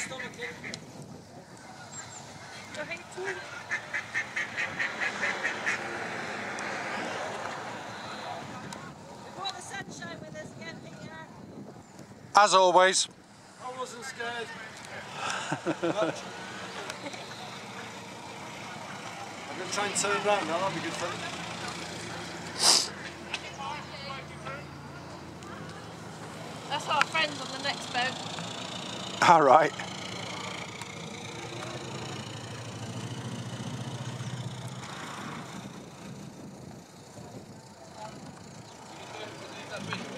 As always. I wasn't scared. Much. I'm going to try and turn around now, that'll be good fun. That's our friends on the next boat. All right.